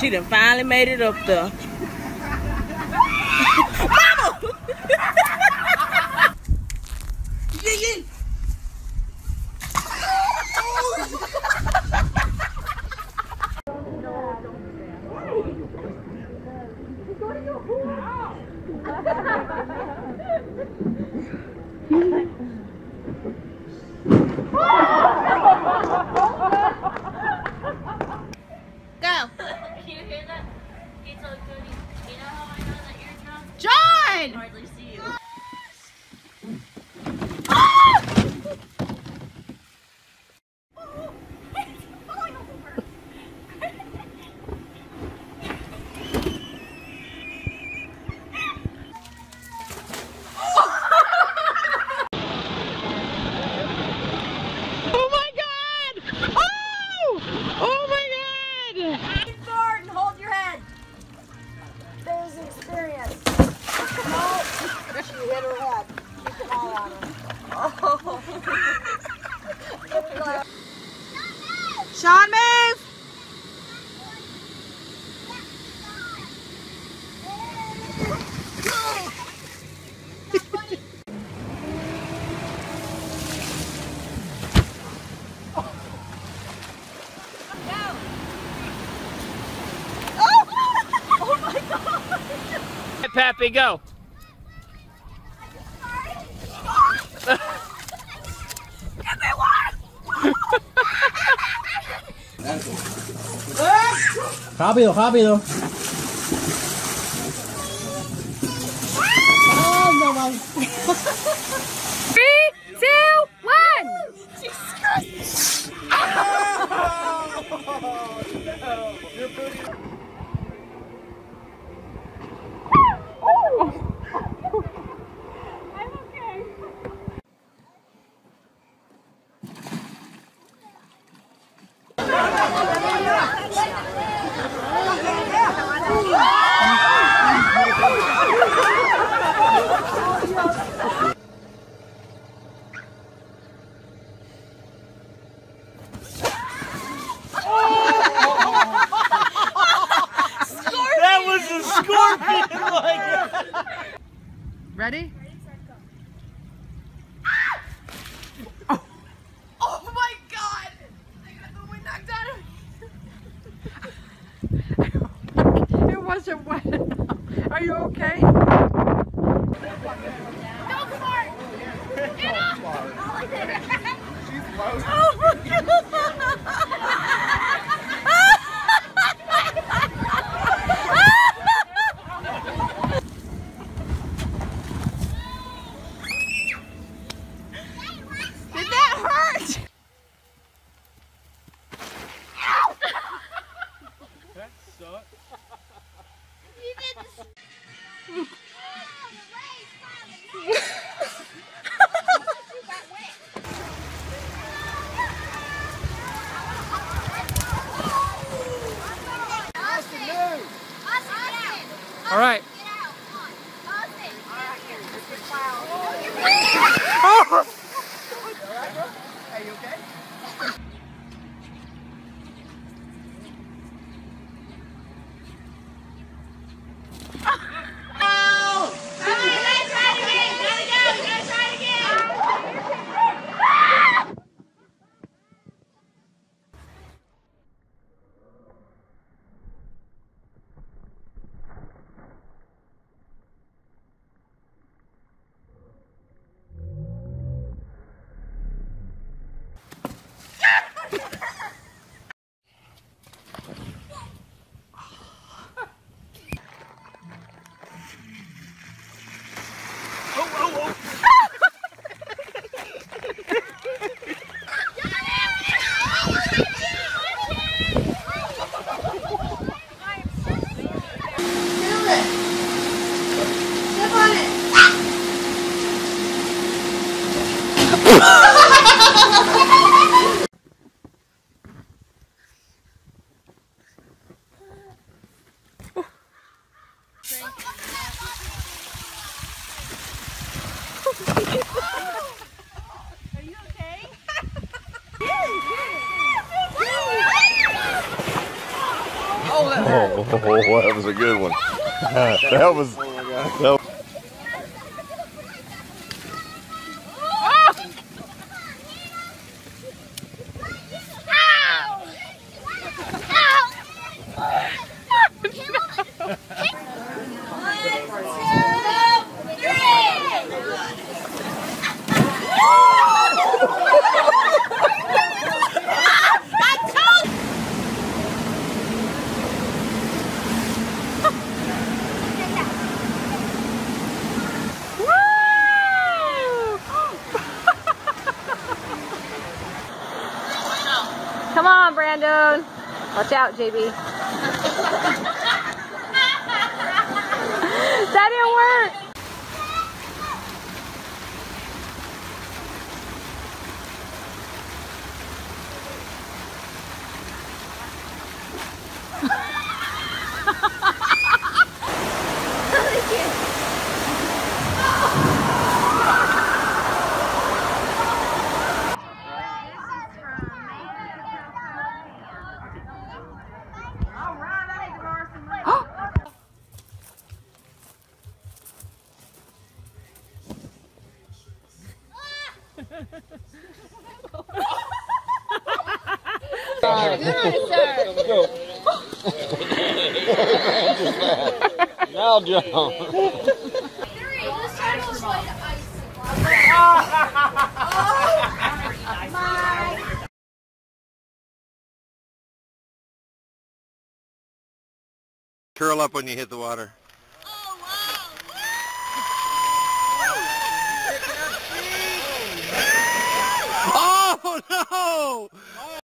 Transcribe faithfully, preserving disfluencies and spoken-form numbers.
She done finally made it up there. Mama! Yeah, yeah. Go. Can you hear that? He told Cody, you know how I know that you're drunk? I John! can hardly see you. Oh my god! Oh! Oh my god! Lean forward and hold your head. There's experience. No, she hit her head. Keep them all on her. Oh. Sean, move! Pappy, go. Rápido, rápido. Three, two, one! That was a scorpion! Like. Ready? Oh my god! I got the wind knocked out of me. It wasn't wet enough. Are you okay? Go for it! Get up! Oh my god! Did that hurt? That sucked. All right. hold it. Oh, oh, that was a good one. That was. That was Come on, Brandon. Watch out, J B. That didn't work. Now jump. curl up when you hit the water. Oh no!